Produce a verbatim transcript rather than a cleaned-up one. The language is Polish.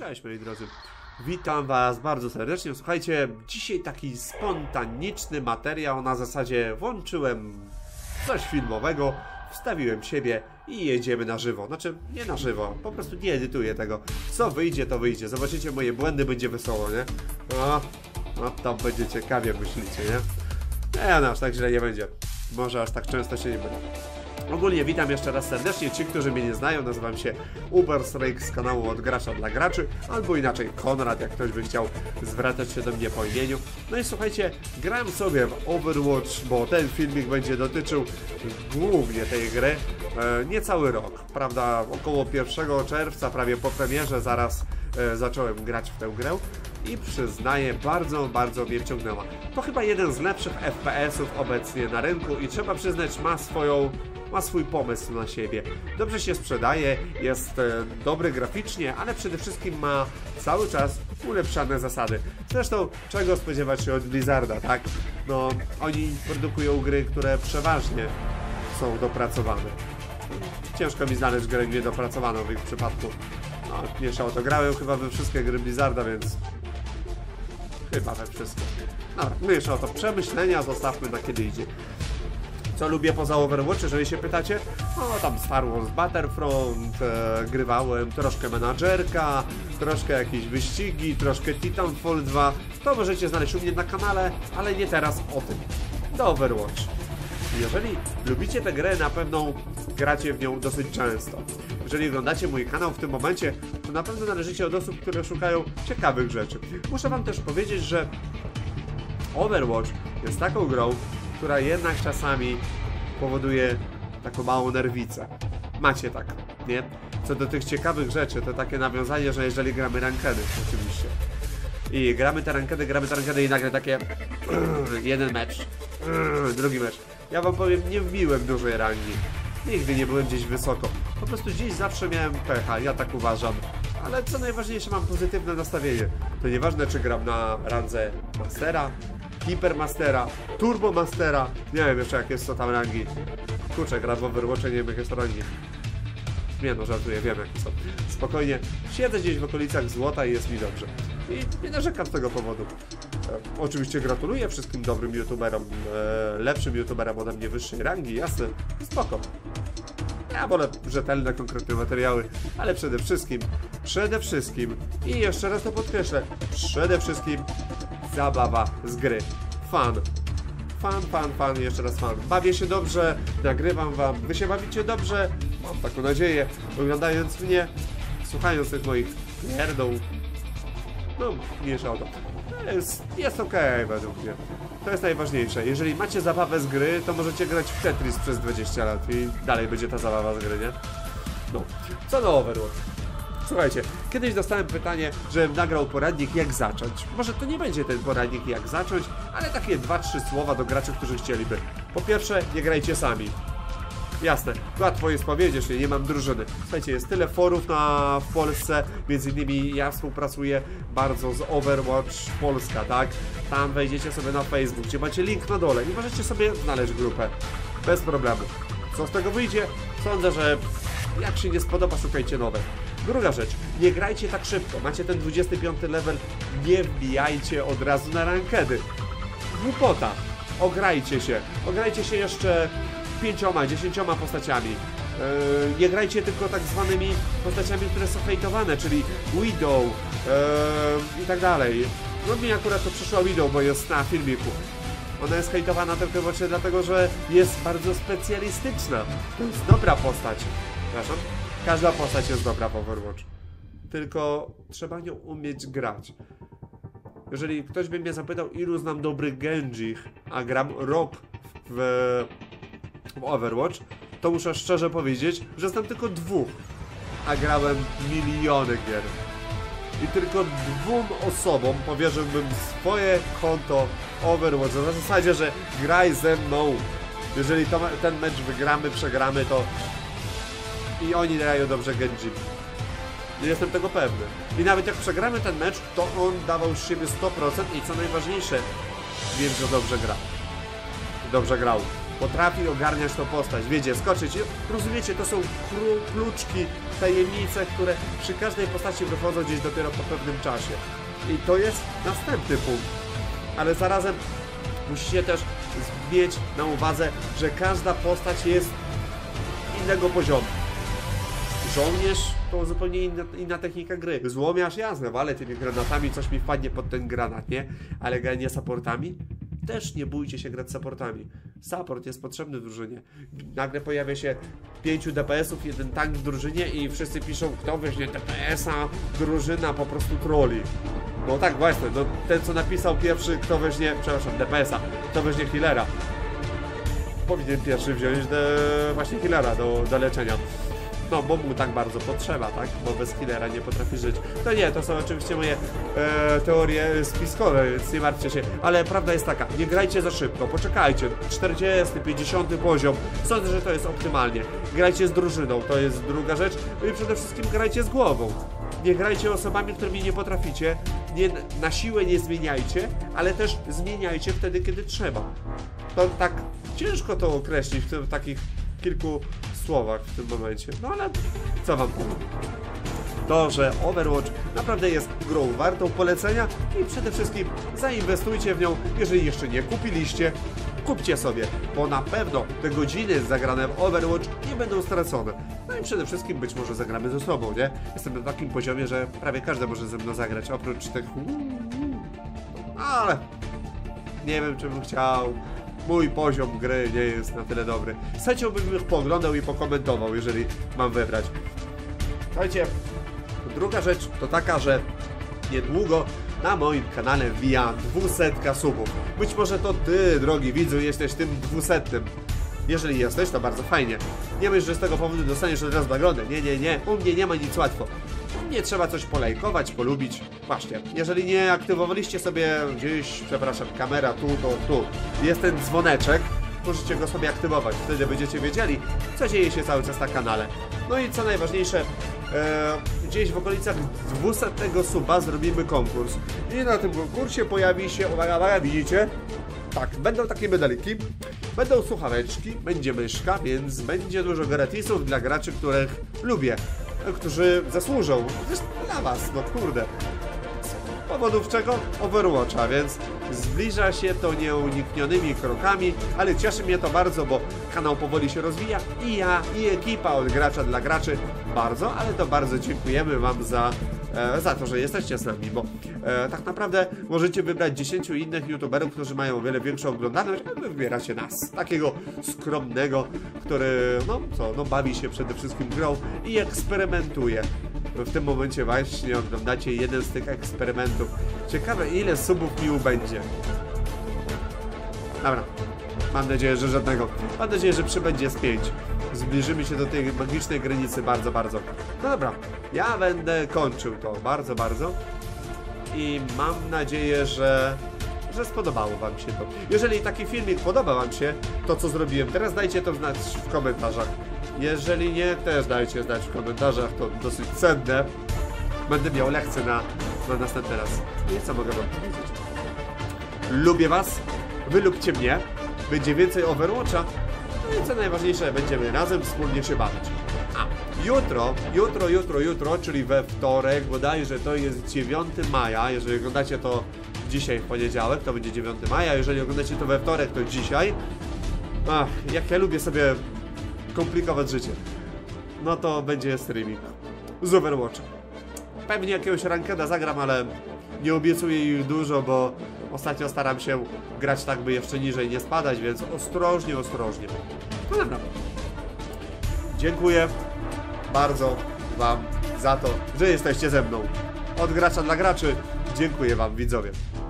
Cześć moi drodzy, witam was bardzo serdecznie. Słuchajcie, dzisiaj taki spontaniczny materiał, na zasadzie włączyłem coś filmowego, wstawiłem siebie i jedziemy na żywo. Znaczy, nie na żywo, po prostu nie edytuję tego. Co wyjdzie, to wyjdzie. Zobaczycie moje błędy, będzie wesoło, nie? No, no to będzie ciekawie, myślicie, nie? Nie, no aż tak źle nie będzie. Może aż tak często się nie będzie. Ogólnie witam jeszcze raz serdecznie ci, którzy mnie nie znają. Nazywam się Uberstrike z kanału Od Gracza dla Graczy, albo inaczej Konrad, jak ktoś by chciał zwracać się do mnie po imieniu. No i słuchajcie, grałem sobie w Overwatch, bo ten filmik będzie dotyczył głównie tej gry. E, niecały rok, prawda, około pierwszego czerwca, prawie po premierze, zaraz e, zacząłem grać w tę grę. I przyznaję, bardzo, bardzo mnie wciągnęła. To chyba jeden z lepszych F P S-ów obecnie na rynku i trzeba przyznać, ma swoją, ma swój pomysł na siebie. Dobrze się sprzedaje, jest e, dobry graficznie, ale przede wszystkim ma cały czas ulepszane zasady. Zresztą, czego spodziewać się od Blizzarda, tak? No, oni produkują gry, które przeważnie są dopracowane. Ciężko mi znaleźć grę niedopracowaną w ich przypadku. No, mniejsza o to, grałem chyba we wszystkie gry Blizzarda, więc... Chyba we wszystko. Dobra, mniejsza o to. Przemyślenia zostawmy na kiedy idzie. Co lubię poza Overwatch, jeżeli się pytacie? No tam Star Wars Battlefront, e, grywałem troszkę menadżerka, troszkę jakieś wyścigi, troszkę Titanfall dwa. To możecie znaleźć u mnie na kanale, ale nie teraz o tym. Do Overwatch. Jeżeli lubicie tę grę, na pewno gracie w nią dosyć często. Jeżeli oglądacie mój kanał w tym momencie, to na pewno należycie od osób, które szukają ciekawych rzeczy. Muszę wam też powiedzieć, że Overwatch jest taką grą, która jednak czasami powoduje taką małą nerwicę. Macie tak, nie? Co do tych ciekawych rzeczy, to takie nawiązanie, że jeżeli gramy rankedy, oczywiście. I gramy te rankedy, gramy te rankedy i nagle takie jeden mecz, drugi mecz. Ja wam powiem, nie wbiłem dużej rangi. Nigdy nie byłem gdzieś wysoko. Po prostu gdzieś zawsze miałem pecha, ja tak uważam. Ale co najważniejsze, mam pozytywne nastawienie. To nieważne, czy gram na randze Mastera, Hipermastera, Turbo Mastera. Nie wiem jeszcze jakie są tam rangi. Kurczę, gram w Overwatcha, nie wiem jakie są rangi. Nie no, żartuję, wiem jakie są. Spokojnie, siedzę gdzieś w okolicach złota i jest mi dobrze. I nie narzekam z tego powodu. E, oczywiście gratuluję wszystkim dobrym youtuberom, e, lepszym youtuberom ode mnie wyższej rangi, jasne, spoko. Ja wolę rzetelne, konkretne materiały, ale przede wszystkim, przede wszystkim, i jeszcze raz to podkreślę, przede wszystkim zabawa z gry. Fan. Fan, fan, fan, jeszcze raz fan. Bawię się dobrze, nagrywam wam, wy się bawicie dobrze, mam taką nadzieję, oglądając mnie, słuchając tych moich pierdół. No, mniejsza o to. Jest, jest okej, okay, według mnie. To jest najważniejsze. Jeżeli macie zabawę z gry, to możecie grać w Tetris przez dwadzieścia lat i dalej będzie ta zabawa z gry, nie? No. Co do Overwatch? Słuchajcie, kiedyś dostałem pytanie, żebym nagrał poradnik jak zacząć. Może to nie będzie ten poradnik jak zacząć, ale takie dwa trzy słowa do graczy, którzy chcieliby. Po pierwsze, nie grajcie sami. Jasne, łatwo jest powiedzieć, że nie mam drużyny. Słuchajcie, jest tyle forów na, w Polsce, między innymi ja współpracuję bardzo z Overwatch Polska, tak? Tam wejdziecie sobie na Facebook, gdzie macie link na dole i możecie sobie znaleźć grupę. Bez problemu. Co z tego wyjdzie? Sądzę, że jak się nie spodoba, szukajcie nowe. Druga rzecz, nie grajcie tak szybko. Macie ten dwudziesty piąty level, nie wbijajcie od razu na rankedy. Głupota. Ograjcie się. Ograjcie się jeszcze pięcioma, dziesięcioma postaciami. Yy, nie grajcie tylko tak zwanymi postaciami, które są hejtowane, czyli Widow yy, i tak dalej. No mi akurat to przyszła Widow, bo jest na filmiku. Ona jest hejtowana tylko właśnie dlatego, że jest bardzo specjalistyczna. To jest dobra postać. Przepraszam? Każda postać jest dobra w Overwatch. Tylko trzeba nią umieć grać. Jeżeli ktoś by mnie zapytał, ilu znam dobrych Genjich, a gram rok w, w Overwatch, to muszę szczerze powiedzieć, że znam tylko dwóch, a grałem miliony gier. I tylko dwóm osobom powierzyłbym swoje konto Overwatch, na zasadzie, że graj ze mną. Jeżeli to, ten mecz wygramy, przegramy, to i oni grają dobrze Genji. Jestem tego pewny. I nawet jak przegramy ten mecz, to on dawał z siebie sto procent i co najważniejsze, wiem, że dobrze gra. Dobrze grał. potrafi ogarniać tą postać, wiecie, skoczyć. Rozumiecie, to są kluczki, tajemnice, które przy każdej postaci wychodzą gdzieś dopiero po pewnym czasie. I to jest następny punkt. Ale zarazem musicie też mieć na uwadze, że każda postać jest innego poziomu. Żołnierz to zupełnie inna, inna technika gry. Złomiarz, jasne, walę tymi granatami, coś mi wpadnie pod ten granat, nie? Ale granie supportami? Też nie bójcie się grać supportami. Support jest potrzebny w drużynie. Nagle pojawia się pięciu D P S-ów, jeden tank w drużynie i wszyscy piszą, kto weźmie D P S-a, drużyna po prostu troli. No tak właśnie, no ten co napisał pierwszy, kto weźmie, przepraszam, D P S-a, kto weźmie healera. Powinien pierwszy wziąć de, właśnie healera do, do leczenia. No, bo mu tak bardzo potrzeba, tak? Bo bez healera nie potrafi żyć. To nie, to są oczywiście moje e, teorie spiskowe, więc nie martwcie się. Ale prawda jest taka, nie grajcie za szybko, poczekajcie. czterdziesty, pięćdziesiąty poziom, sądzę, że to jest optymalnie. Grajcie z drużyną, to jest druga rzecz. No i przede wszystkim grajcie z głową. Nie grajcie osobami, którymi nie potraficie. Nie, na siłę nie zmieniajcie, ale też zmieniajcie wtedy, kiedy trzeba. To tak ciężko to określić w, tym, w takich kilku słowach w tym momencie. No ale co wam powiem? To, że Overwatch naprawdę jest grą wartą polecenia i przede wszystkim zainwestujcie w nią, jeżeli jeszcze nie kupiliście. Kupcie sobie, bo na pewno te godziny zagrane w Overwatch nie będą stracone. No i przede wszystkim być może zagramy ze sobą, nie? Jestem na takim poziomie, że prawie każdy może ze mną zagrać, oprócz tych... Ale... nie wiem, czy bym chciał... Mój poziom gry nie jest na tyle dobry. Z chęcią bym ich pooglądał i pokomentował, jeżeli mam wybrać. Słuchajcie, druga rzecz to taka, że niedługo na moim kanale wbija dwusetka subów. Być może to ty, drogi widzu, jesteś tym dwusetnym. Jeżeli jesteś, to bardzo fajnie. Nie myśl, że z tego powodu dostaniesz od razu nagrodę. Nie, nie, nie. U mnie nie ma nic łatwo. Nie trzeba coś polajkować, polubić. Właśnie, jeżeli nie aktywowaliście sobie gdzieś, przepraszam, kamera tu, to tu, jest ten dzwoneczek, możecie go sobie aktywować. Wtedy będziecie wiedzieli, co dzieje się cały czas na kanale. No i co najważniejsze, e, gdzieś w okolicach dwusetnego suba zrobimy konkurs. I na tym konkursie pojawi się, uwaga, uwaga, widzicie? Tak, będą takie medaliki, będą słuchaweczki, będzie myszka, więc będzie dużo gratisów dla graczy, których lubię, którzy zasłużą. Zresztą dla was, no kurde. Z powodów czego? Overwatcha, więc zbliża się to nieuniknionymi krokami, ale cieszy mnie to bardzo, bo kanał powoli się rozwija i ja, i ekipa od gracza dla graczy bardzo, ale to bardzo dziękujemy wam za, e, za to, że jesteście z nami, bo e, tak naprawdę możecie wybrać dziesięciu innych youtuberów, którzy mają o wiele większą oglądalność, a wy wybieracie nas, takiego skromnego, który, no co, no bawi się przede wszystkim grą i eksperymentuje. W tym momencie właśnie oglądacie jeden z tych eksperymentów. Ciekawe, ile subów mi ubędzie. Dobra. Mam nadzieję, że żadnego. Mam nadzieję, że przybędzie z pięć. Zbliżymy się do tej magicznej granicy bardzo, bardzo. No dobra. Ja będę kończył to bardzo, bardzo. I mam nadzieję, że... że spodobało wam się to. Jeżeli taki filmik podoba wam się, to co zrobiłem teraz, dajcie to znać w komentarzach. Jeżeli nie, też dajcie znać w komentarzach, to dosyć cenne. Będę miał lekcję na, na następny raz. I co mogę wam powiedzieć? Lubię was, wy lubcie mnie, będzie więcej Overwatcha, no i co najważniejsze, będziemy razem wspólnie się bawić. A, jutro, jutro, jutro, jutro, czyli we wtorek, bodajże to jest dziewiątego maja, jeżeli oglądacie to dzisiaj w poniedziałek, to będzie dziewiątego maja, jeżeli oglądacie to we wtorek, to dzisiaj. Ach, jak ja lubię sobie komplikować życie. No to będzie streaming z Overwatcha. Pewnie jakiegoś rankeda zagram, ale nie obiecuję ich dużo, bo ostatnio staram się grać tak, by jeszcze niżej nie spadać, więc ostrożnie, ostrożnie. No dobra. Dziękuję bardzo wam za to, że jesteście ze mną. Od gracza dla graczy, dziękuję wam, widzowie.